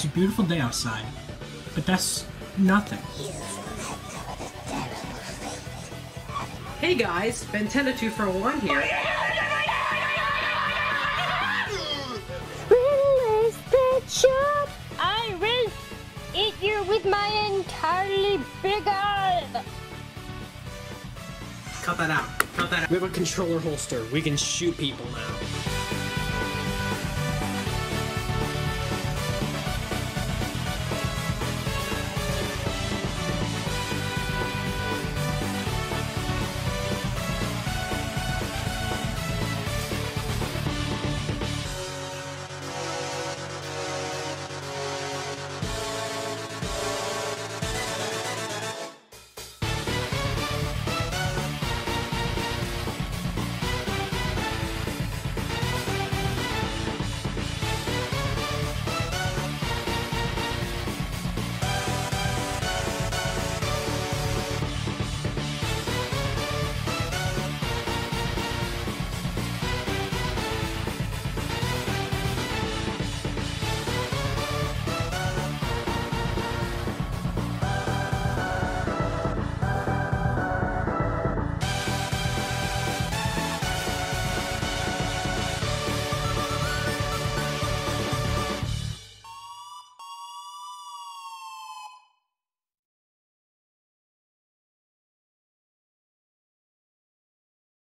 It's a beautiful day outside, but that's nothing. Hey guys, Bentena 2 for 1 here. Release the chop! I will eat you with my entirely big eye! Cut that out. Cut that out. We have a controller holster. We can shoot people now.